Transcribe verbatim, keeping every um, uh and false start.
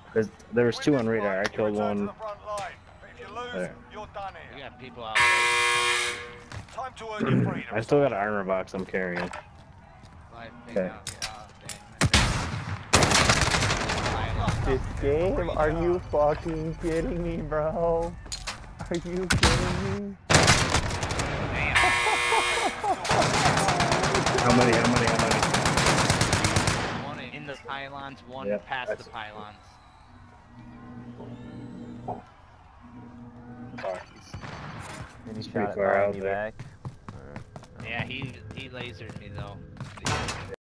There's, there was two on radar. I killed one. There. You got people out Time to earn your freedom. I still got an armor box I'm carrying. there. Okay. This game? Are you fucking kidding me, bro? Are you kidding me? How many? How many? How many? One in the pylons, one Yep, past that's- the pylons. And he It's shot pretty it far out behind me there. back. Yeah, he he lasered me though.